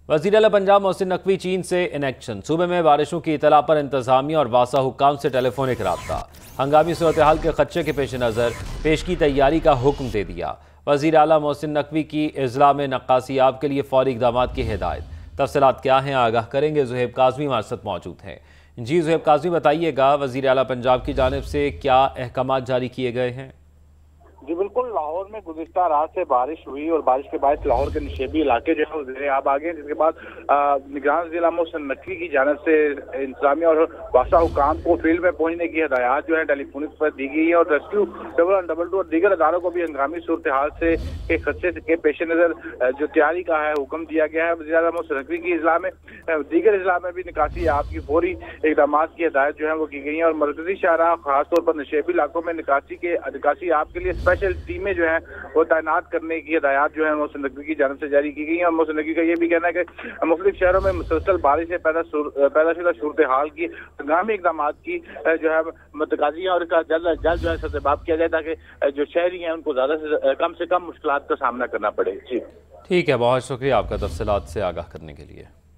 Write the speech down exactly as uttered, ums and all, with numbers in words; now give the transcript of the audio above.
वज़ीर आला पंजाब मोहसिन नकवी चीन से इनेक्शन। सूबे में बारिशों की इतला पर इंतजामिया और वासा हुक्काम से टेलीफोनिक रब्ता। हंगामी सूरत हाल के खदशे के पेश नज़र पेश की तैयारी का हुक्म दे दिया। वज़ीर आला मोहसिन नकवी की इजला में नक्कासियाब के लिए फौरी इक़दाम की हिदायत। तफसीलात क्या हैं आगाह करेंगे ज़ुहैब काज़मी हमारे साथ मौजूद हैं। जी ज़ुहैब काज़मी, बताइएगा वज़ीर आला पंजाब की जानिब से क्या अहकामात जारी किए गए हैं? जी बिल्कुल, लाहौर में गुज़िश्ता रात से बारिश हुई और बारिश के बाद लाहौर के निशेबी इलाके जो है वो ज़ेरे आब आ गए, जिसके बाद निगरान जिला मोहसिन नकवी की जानिब से इंतजामिया और वासा हुकाम को फील्ड में पहुंचने की हिदायत जो है टेलीफोनिक पर दी गई है और rescue double one double two और दीगर अदारों को भी हंगामी सूरत हाल से के खदशे के पेश नज़र जो तैयारी का है हुक्म दिया गया है। वज़ीर आला मोहसिन नकवी की इजला में दीगर इजला में भी निकासी आपकी फौरी इक़दाम की हिदायत जो है वो की गई है और मरकजी शहरा खासतौर पर निशेबी इलाकों में निकासी के निकासी आपके लिए स्पेशल टीमें जो है वो तैनात करने की हिदायत जो है मोहसिन नकवी की जानिब से जारी की गई है। और मोहसिन नकवी का ये भी कहना है कि मुख्तलिफ शहरों में मुसलसल बारिश से पैदा पैदा शुदा सूरत हाल की हंगामी इक़दाम की जो है मतकाजी और इसका जल्द जल्द जो है सतबाब किया जाए ताकि जो शहरी हैं उनको ज्यादा से कम से कम मुश्किलात का सामना करना पड़े। जी ठीक है, बहुत शुक्रिया आपका तफसीलात से आगाह करने के लिए।